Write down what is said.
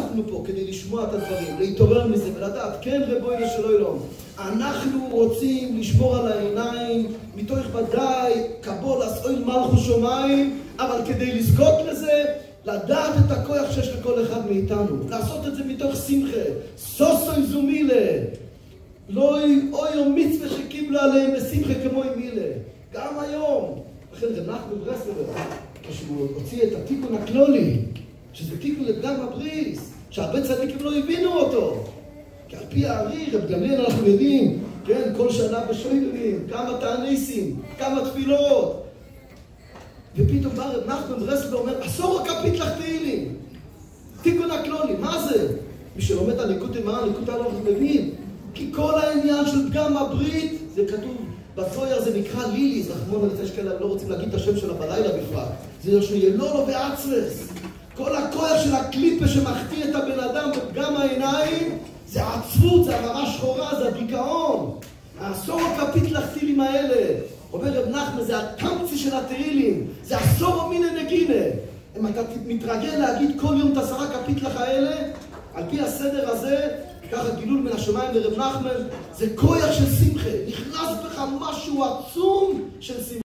אנחנו פה כדי לשמוע את הדברים, להתעורר מזה ולדעת, כן רבונו של עולם, אנחנו רוצים לשמור על העיניים, מתוך ודאי, קבול אסאיל מלכות שמיים, אבל כדי לזכות לזה, לדעת את הכוח שיש לכל אחד מאיתנו, לעשות את זה מתוך שמחה, סוסוי זו מילה, לא אוי מצווה שקיבלו עליהם בשמחה כמו עם מילה, גם היום. לכן רב נחמן ברסלב, כשהוא הוציא את התיקון הכלולי, שזה תיקון לפגם הבריס, שהרבה צדיקים לא הבינו אותו. כי על פי הארי, רב גמליאל אנחנו יודעים, כן, כל שנה בשוילים, כמה תעניסים, כמה תפילות. ופתאום בא רב נחמן ברסלב ואומר, אסור הכפית לך תהילים. תיקון הכלולי, מה זה? מי שלומד על ליקוטי מרן, ליקוטי הלוך מבין. כי כל העניין של פגם הברית, זה כתוב, בצויר זה נקרא לילי, זה רחמון על יש כאלה, לא רוצים להגיד את השם שלה בלילה בכלל. זה שיהיה לא ועצרס. כל הכוח של הקליפה שמחטיא את הבן אדם בפגם העיניים, זה עצבות, זה הרמה שחורה, זה הדיכאון. האסור הכפית לך תהילים האלה. אומר רב נחמן, זה התמצי של התהילים, זה אסור מיני נגינה. אם אתה מתרגל להגיד כל יום את 10 כפית לך האלה, על פי הסדר הזה, ככה גילול מן השמיים לרב נחמן, זה כוח של שמחה, נכנס בך משהו עצום של שמחה.